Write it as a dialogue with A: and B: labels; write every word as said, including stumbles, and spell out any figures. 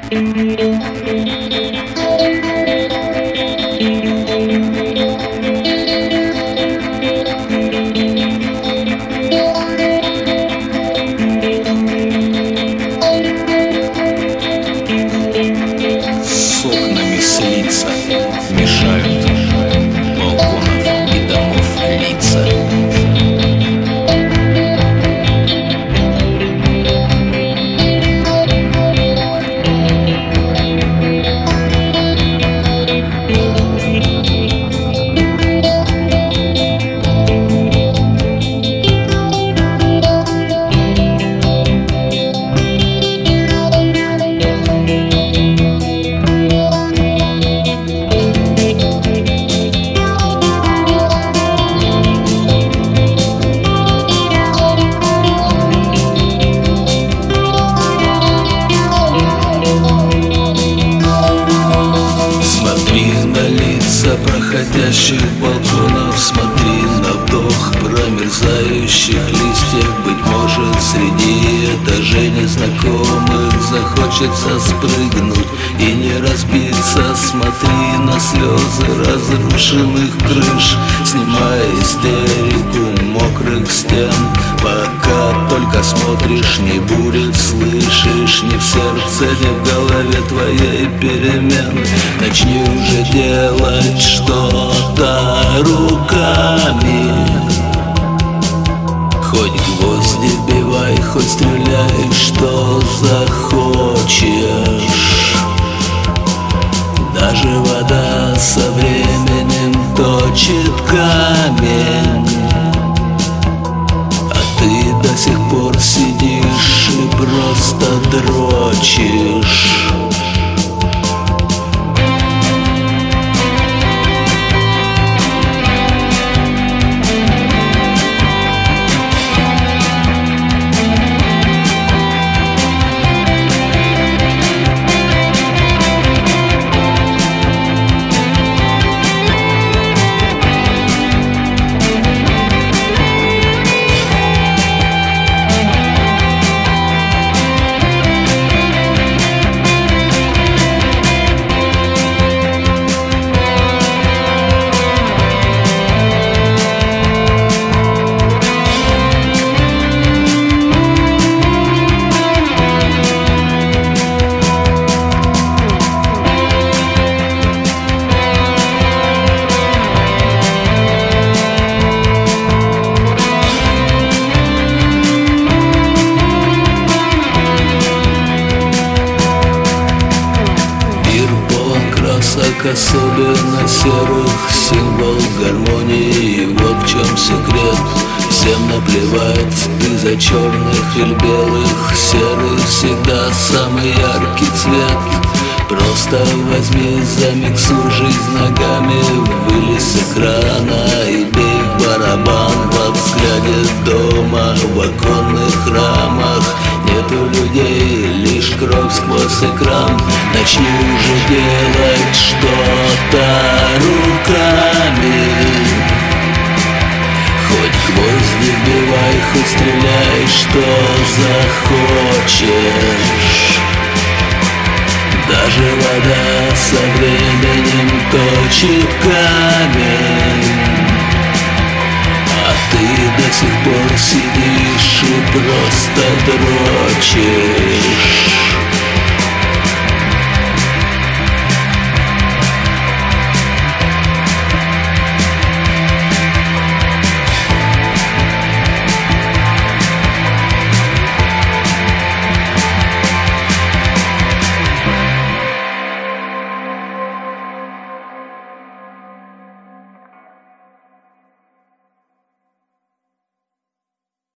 A: С окнами слиться мешают балконов и домов лица. Проходящих балконов, смотри на вдох промерзающих листьев. Быть может, среди этажей незнакомых захочется спрыгнуть и не разбиться. Смотри на слезы разрушенных крыш, снимая истерику мокрых стен. Пока только смотришь, не будет, слышишь, ни в сердце, ни в голове твоей перемен. Начни уже делать что-то руками, хоть гвозди бивай, хоть стреляй, что захочешь. Даже вода со временем точит камень, а ты до сих пор сидишь и просто дрочишь. Особенно серых, символ гармонии. Вот в чем секрет. Всем наплевать, ты за черных или белых. Серый всегда самый яркий цвет. Просто возьми, замиксуй жизнь ногами, вылез с экрана и бей в барабан. Во взгляде дома, в оконных рамах нету людей, лишь кровь сквозь экран. Начни уже делать что-то руками, хоть гвозди вбивай, хоть стреляй, что захочешь. Даже вода со временем точит камень, а ты до сих пор сидишь и просто дрочишь.